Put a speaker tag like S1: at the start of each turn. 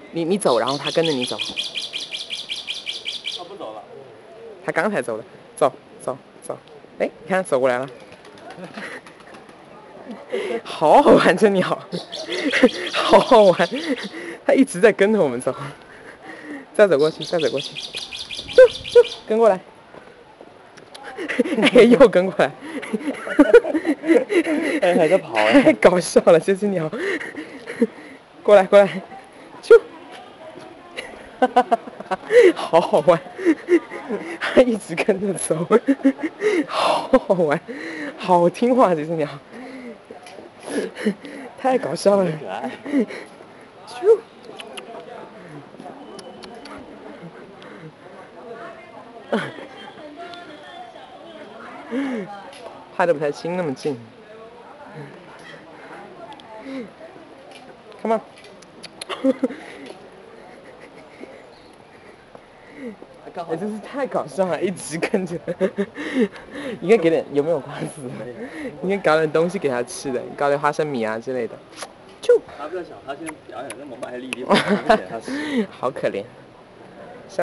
S1: 你走，然后它跟着你走。
S2: 它不走了。
S1: 它刚才走的，走。哎，你看走过来了。好好玩这鸟，好好玩，它一直在跟着我们走。再走过去，跟过来。哎，又跟过来。
S2: 哎，还在跑哎！
S1: 太搞笑了，这只鸟。过来，啾！好好玩，它一直跟着走，好好玩，好听话这只鸟，太搞笑了。
S2: 可爱。
S1: 啾！拍得不太清，那么近。Come on！ 哎，真是太搞笑了，一直跟着。应该给点，有没有瓜子？应该搞点东西给他吃的，搞点花生米啊之类的。
S2: 他不要想，他现在表演那么卖力，不给他吃。
S1: 好可怜。